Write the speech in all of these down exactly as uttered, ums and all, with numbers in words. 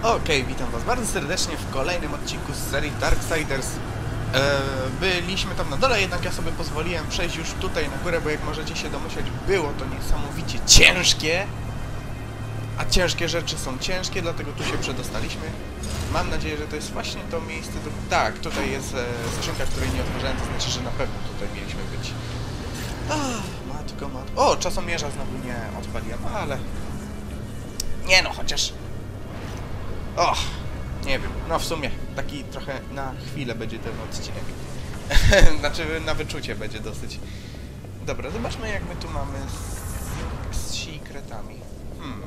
Okej, okay, witam was bardzo serdecznie w kolejnym odcinku z serii Darksiders. Eee, byliśmy tam na dole, jednak ja sobie pozwoliłem przejść już tutaj na górę, bo jak możecie się domyśleć, było to niesamowicie ciężkie. A ciężkie rzeczy są ciężkie, dlatego tu się przedostaliśmy. Mam nadzieję, że to jest właśnie to miejsce do... Tak, tutaj jest e, skrzynka, której nie otworzyłem, to znaczy, że na pewno tutaj mieliśmy być. Ach, matko, matko... O, czasomierza znowu nie odpaliłem, ale... Nie no, chociaż... Och, nie wiem, no w sumie taki trochę na chwilę będzie ten odcinek. Znaczy na wyczucie będzie dosyć. Dobra, zobaczmy jak my tu mamy z, z secretami. Hmm.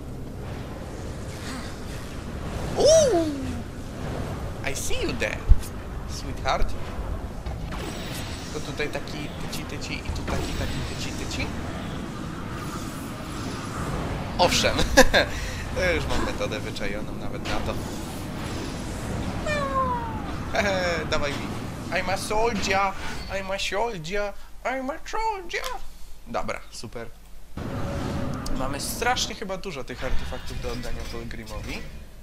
Ooh! I see you there, sweetheart. To tutaj taki tyci tyci i tu taki taki tyci tyci. Owszem. To już mam metodę wyczajoną nawet na to. Hehe, dawaj mi. I'm a soldier, I'm a soldier, I'm a soldier. Dobra, super. Mamy strasznie chyba dużo tych artefaktów do oddania Pilgrimowi.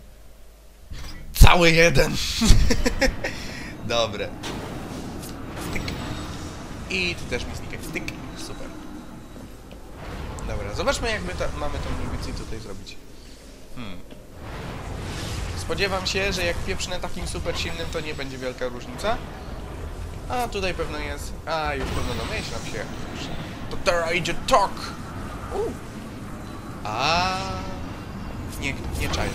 Cały jeden! Dobre. Styk. I ty też mi znikaj. Styk. Super. Dobra, zobaczmy jak my ta, mamy to mniej więcej tutaj zrobić. Hmm. Spodziewam się, że jak pieprznę takim super silnym, to nie będzie wielka różnica. A tutaj pewno jest... A, już pewno domyślam się. To teraz idzie tok! Uh. A nie, nie czaję.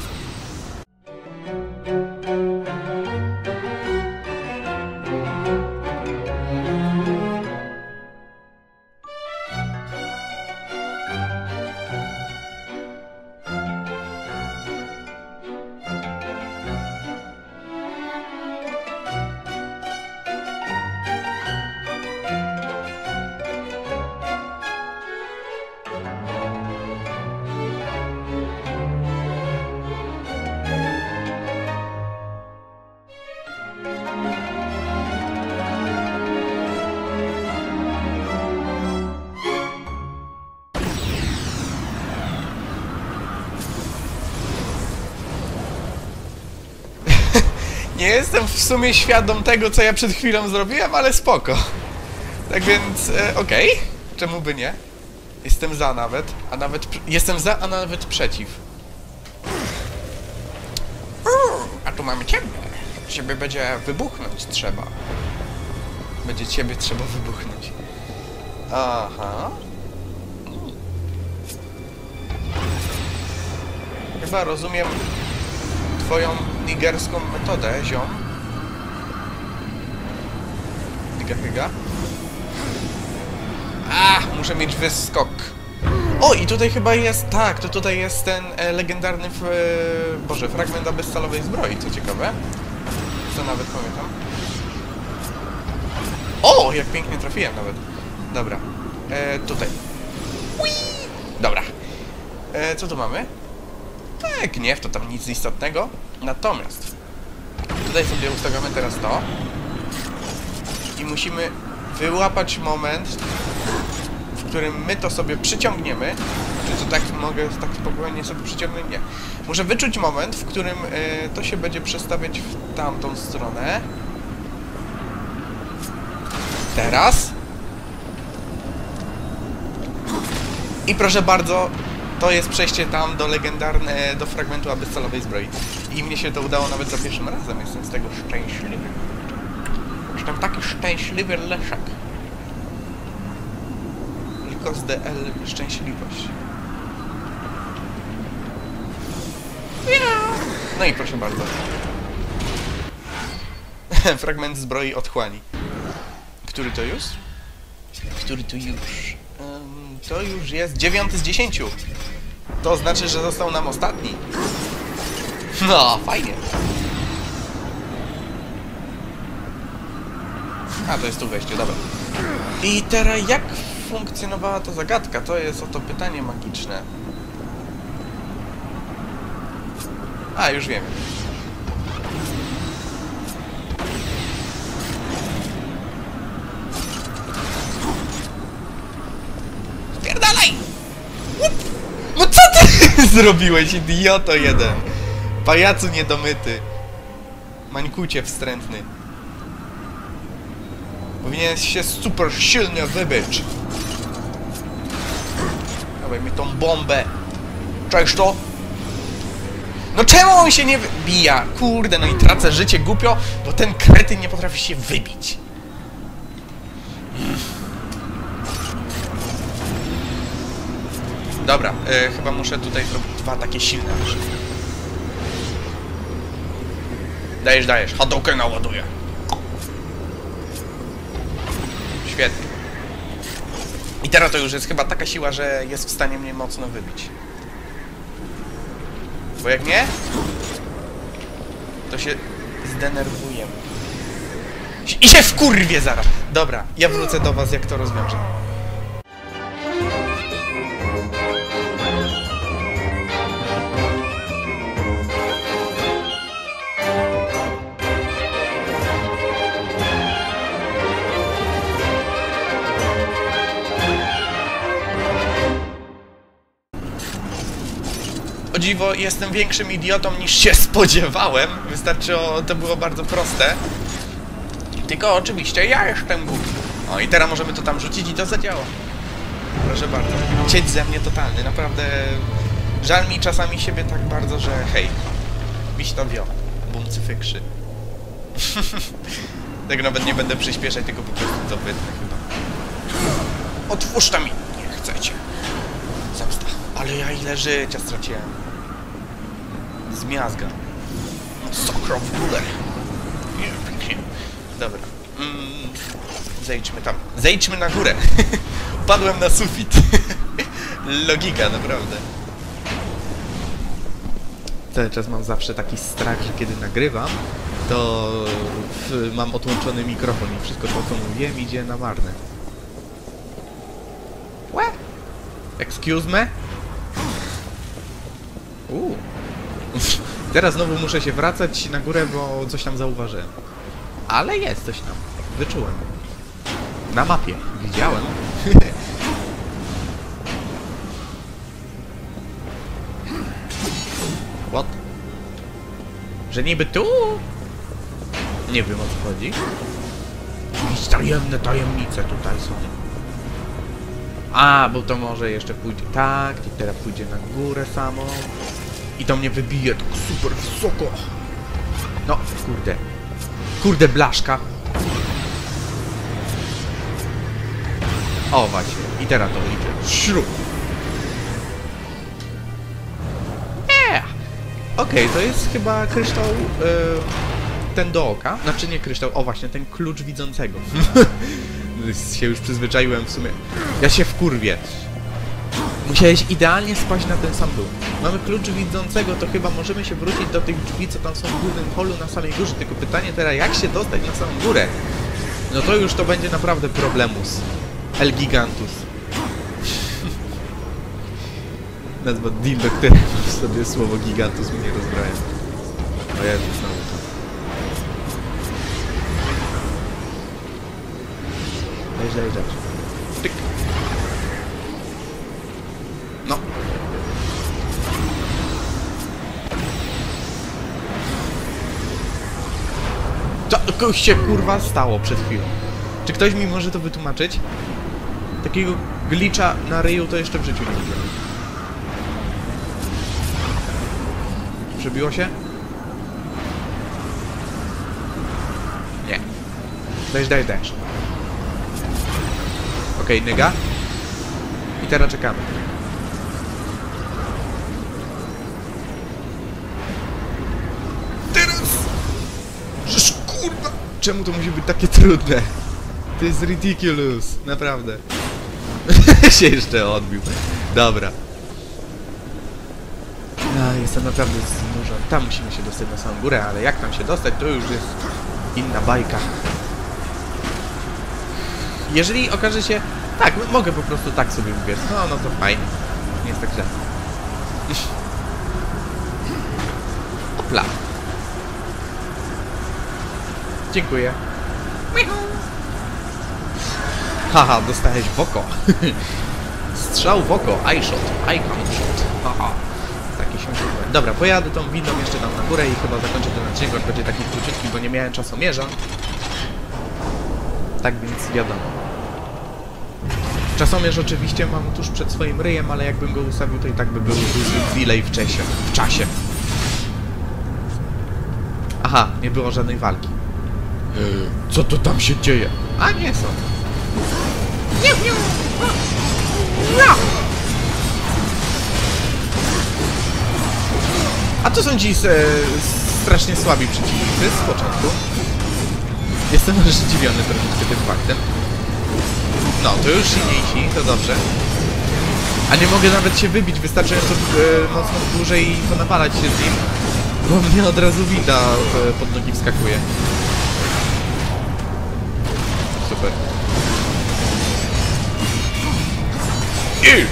Nie jestem w sumie świadom tego, co ja przed chwilą zrobiłem, ale spoko. Tak więc, e, okej. Okay. Czemu by nie? Jestem za nawet, a nawet... Jestem za, a nawet przeciw. A tu mamy ciebie. Ciebie będzie wybuchnąć trzeba. Będzie ciebie trzeba wybuchnąć. Aha. Chyba rozumiem twoją nigerską metodę, ziom. Hyga, hyga. A, muszę mieć wyskok. O, i tutaj chyba jest, tak, to tutaj jest ten e, legendarny, f, e, boże, fragment abyssalowej zbroi, co ciekawe. Co nawet pamiętam. O, jak pięknie trafiłem nawet. Dobra, e, tutaj. Ui! Dobra. E, co tu mamy? Tak, gniew to tam nic istotnego. Natomiast tutaj sobie ustawiamy teraz to i musimy wyłapać moment, w którym my to sobie przyciągniemy. Czy to tak mogę tak spokojnie sobie przyciągnąć? Nie. Muszę wyczuć moment, w którym y, to się będzie przestawiać w tamtą stronę. Teraz. I proszę bardzo, to jest przejście tam do legendarne, do fragmentu abyssalowej zbroi. I mnie się to udało nawet za pierwszym razem. Jestem z tego szczęśliwy. Jestem taki szczęśliwy leszak. Tylko z D L szczęśliwość. No i proszę bardzo. Fragment zbroi otchłani. Który to już? Który to już? Um, to już jest dziewiąty z dziesięciu. To znaczy, że został nam ostatni. No, fajnie. A, to jest tu wejście, dobra. I teraz jak funkcjonowała ta zagadka? To jest oto pytanie magiczne. A, już wiem. Spierdalaj! No co ty zrobiłeś, idioto jeden? Pajacu niedomyty. Mańkucie wstrętny. Powinien się super silnie wybyć. Dawaj mi tą bombę. Cześć to? No czemu on się nie wybija? Kurde, no i tracę życie głupio, bo ten kretyn nie potrafi się wybić. Dobra, e, chyba muszę tutaj zrobić dwa takie silne też. Dajesz, dajesz. Hadouken naładuję. Świetnie. I teraz to już jest chyba taka siła, że jest w stanie mnie mocno wybić. Bo jak nie, to się zdenerwuję. I się wkurwię zaraz. Dobra, ja wrócę do was, jak to rozwiążę. O dziwo, jestem większym idiotą niż się spodziewałem. Wystarczy, o, to było bardzo proste. Tylko oczywiście ja jestem głupi. O i teraz możemy to tam rzucić i to zadziała. Proszę bardzo. Cieć ze mnie totalny, naprawdę. Żal mi czasami siebie tak bardzo, że hej. Biś to wio. Bumcyfykrzy. Tego nawet nie będę przyspieszać, tylko po prostu to wytnę chyba. Otwórz tam mi. Nie chcecie. Zemsta. Ale ja ile życia straciłem. Z miazga. Masakra w ogóle. Nie, pięknie. Dobra. Mm, zejdźmy tam. Zejdźmy na górę. Padłem na sufit. Logika, naprawdę. Cały czas mam zawsze taki strach, że kiedy nagrywam, to w, mam odłączony mikrofon i wszystko to, co mówiłem, idzie na marne. Łe? Excuse me? Uuu. Teraz znowu muszę się wracać na górę, bo coś tam zauważyłem. Ale jest coś tam. Wyczułem. Na mapie. Widziałem. What? Że niby tu? Nie wiem, o co chodzi. Jakieś tajemne tajemnice tutaj są. A, bo to może jeszcze pójdzie tak, i teraz pójdzie na górę samo. I to mnie wybije tak super wysoko. No, kurde. Kurde, blaszka. O, właśnie. I teraz to idzie. Śrub. Nie. Okej, okay, to jest chyba kryształ yy, ten do oka. Znaczy nie kryształ, o właśnie, ten klucz widzącego. się już przyzwyczaiłem w sumie. Ja się wkurwię. Musiałeś idealnie spaść na ten sam dół. Mamy klucz widzącego, to chyba możemy się wrócić do tych drzwi, co tam są w głównym holu na samej górze. Tylko pytanie teraz, jak się dostać na samą górę? No to już to będzie naprawdę problemus. El Gigantus. Nazwa dildo, które w sobie słowo gigantus mnie rozbraja. O Jezu, znowu to. Dajesz, dajesz, dajesz. Tyk. No. Co kogoś się kurwa stało przed chwilą? Czy ktoś mi może to wytłumaczyć? Takiego glitcha na ryju to jeszcze w życiu nie widziałem. Przebiło się? Nie. Dajesz, dajesz, dajesz. Okej, okay, nyga. I teraz czekamy. Teraz! Żeż kurwa! Czemu to musi być takie trudne? To jest ridiculous, naprawdę. się jeszcze odbił. Dobra. No, jestem naprawdę znużony. Tam musimy się dostać na samą górę, ale jak tam się dostać, to już jest inna bajka. Jeżeli okaże się... Tak, mogę po prostu tak sobie ubiec. No, no to fajnie. Nie jest tak źle. Opla. Dziękuję. Haha, dostałeś w oko. Strzał w oko. Eye shot. Eye shot. Haha. Taki się Dobra, pojadę tą windą jeszcze tam na górę i chyba zakończę ten odcinek, on będzie taki króciutki, bo nie miałem czasomierza. Tak więc wiadomo. Czasomierz oczywiście mam tuż przed swoim ryjem, ale jakbym go ustawił, to i tak by był duży delay w czasie. W czasie. Aha, nie było żadnej walki. Co to tam się dzieje? A nie są. Nie, nie. No. A to są ci e, strasznie słabi przeciwnicy z początku. Jestem też zdziwiony troszeczkę tym faktem. No, to już silniejsi, to dobrze. A nie mogę nawet się wybić wystarczająco e, mocno w górze i ponawalać się z nim, bo mnie od razu winda e, pod nogi wskakuje. Super. I!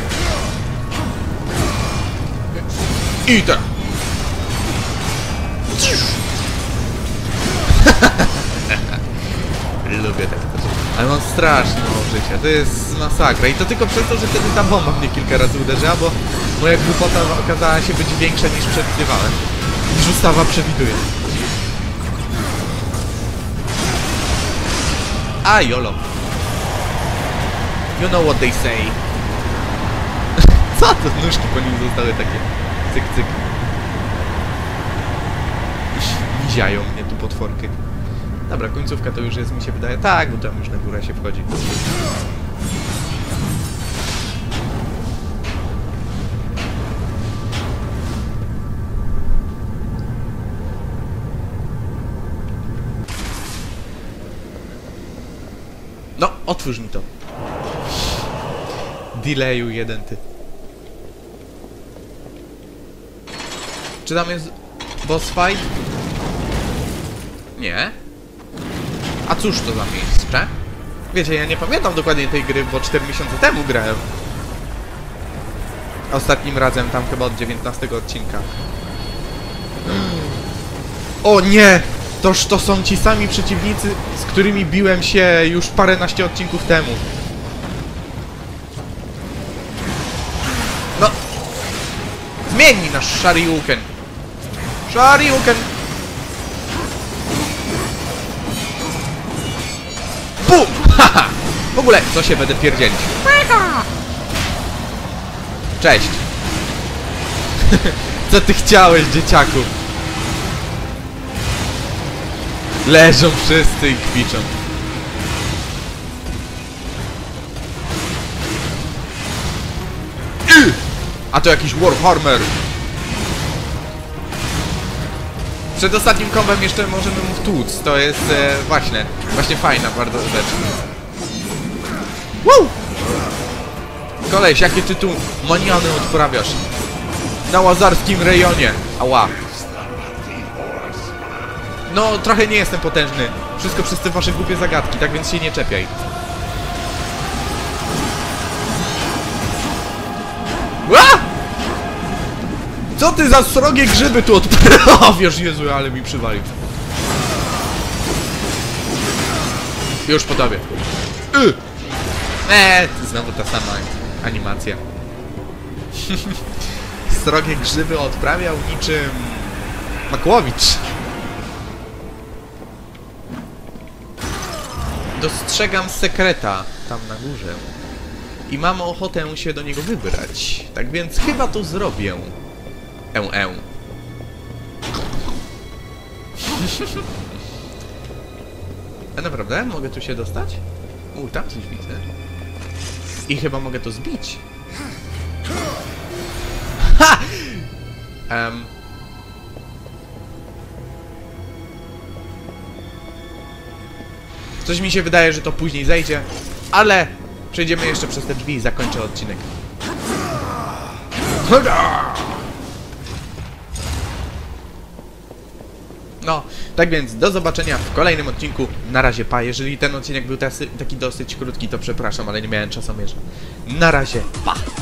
I tak! Lubię tak. Ale mam strasznie mało życia. To jest masakra. I to tylko przez to, że wtedy ta bomba mnie kilka razy uderzyła, bo moja głupota okazała się być większa niż przewidywałem. Niż ustawa przewiduje. A, jolo. You know what they say. Co to? Nóżki po nim zostały takie cyk cyk. Miziają mnie tu potworki. Dobra, końcówka to już jest, mi się wydaje. Tak, bo tam już na górę się wchodzi. No, otwórz mi to. Delayu jeden ty. Czy tam jest boss fight? Nie. A cóż to za miejsce? Wiecie, ja nie pamiętam dokładnie tej gry, bo cztery miesiące temu grałem. Ostatnim razem, tam chyba od dziewiętnastego odcinka. O nie! Toż to są ci sami przeciwnicy, z którymi biłem się już paręnaście odcinków temu. No! Zmieni nasz Shoryuken! Shoryuken! BUM! Haha! W ogóle, co się będę pierdzielić? Cześć! Co ty chciałeś, dzieciaku? Leżą wszyscy i kwiczą. Y! A to jakiś Warhammer! Przed ostatnim kombem jeszcze możemy mu wtłuc. To jest e, właśnie, właśnie fajna bardzo rzecz. Woo! Koleś, jakie ty tu maniany odprawiasz? Na łazarskim rejonie. Ała. No, trochę nie jestem potężny. Wszystko przez te wasze głupie zagadki, tak więc się nie czepiaj. Ła! Co ty za srogie grzyby tu odprawiasz? Jezu, ale mi przywalił. Już po tobie. Y! Eee, znowu ta sama animacja. Srogie grzyby odprawiał niczym Makłowicz. Dostrzegam sekreta tam na górze i mam ochotę się do niego wybrać. Tak więc chyba to zrobię. Eł, eł. A naprawdę? Mogę tu się dostać? U, tam coś widzę. I chyba mogę to zbić. Ha! Um. Coś mi się wydaje, że to później zejdzie, ale przejdziemy jeszcze przez te drzwi i zakończę odcinek. No, tak więc do zobaczenia w kolejnym odcinku. Na razie, pa. Jeżeli ten odcinek był tasy, taki dosyć krótki, to przepraszam, ale nie miałem czasomierza. Na razie, pa.